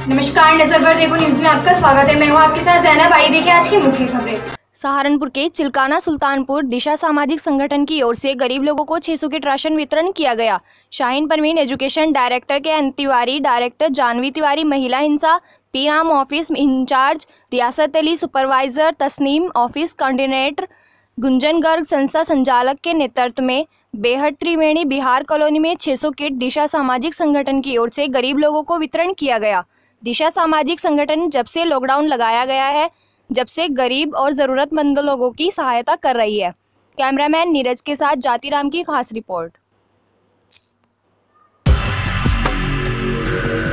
नमस्कार, नजर पर देखो न्यूज में आपका स्वागत है। मैं हूं आपके साथ जैनब। आइए देखिए आज की मुख्य खबरें। सहारनपुर के चिल्काना सुल्तानपुर दिशा सामाजिक संगठन की ओर से गरीब लोगों को 600 किट राशन वितरण किया गया। Shaheen Parveen education director K N Tiwari, director Janvi Tiwari, महिला हिंसा पीराम office incharge Riyasat Ali, supervisor Tasneem, office coordinator Gunjan Garg, संस्था संचालक के नेतृत्व में बेहद त्रिवेणी बिहार कॉलोनी में 600 किट दिशा सामाजिक संगठन की ओर से गरीब लोगों को वितरण किया गया। दिशा सामाजिक संगठन जब से लॉकडाउन लगाया गया है, जब से गरीब और ज़रूरतमंद लोगों की सहायता कर रही है। कैमरामैन नीरज के साथ जातिराम की खास रिपोर्ट।